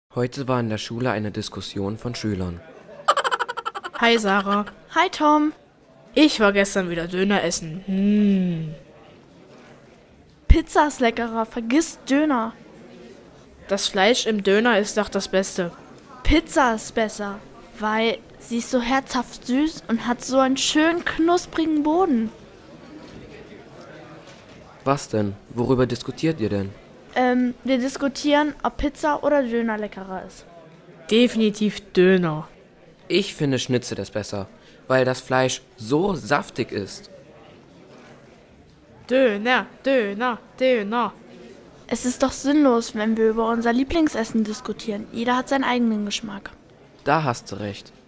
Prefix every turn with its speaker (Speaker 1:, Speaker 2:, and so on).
Speaker 1: Heute war in der Schule eine Diskussion von Schülern.
Speaker 2: Hi Sarah.
Speaker 3: Hi Tom.
Speaker 2: Ich war gestern wieder Döner essen.
Speaker 3: Pizza ist leckerer, vergiss Döner.
Speaker 2: Das Fleisch im Döner ist doch das Beste.
Speaker 3: Pizza ist besser, weil sie ist so herzhaft süß und hat so einen schönen knusprigen Boden.
Speaker 1: Was denn? Worüber diskutiert ihr denn?
Speaker 3: Wir diskutieren, ob Pizza oder Döner leckerer ist.
Speaker 2: Definitiv Döner.
Speaker 1: Ich finde Schnitzel ist besser, weil das Fleisch so saftig ist.
Speaker 2: Döner, Döner, Döner.
Speaker 3: Es ist doch sinnlos, wenn wir über unser Lieblingsessen diskutieren. Jeder hat seinen eigenen Geschmack.
Speaker 1: Da hast du recht.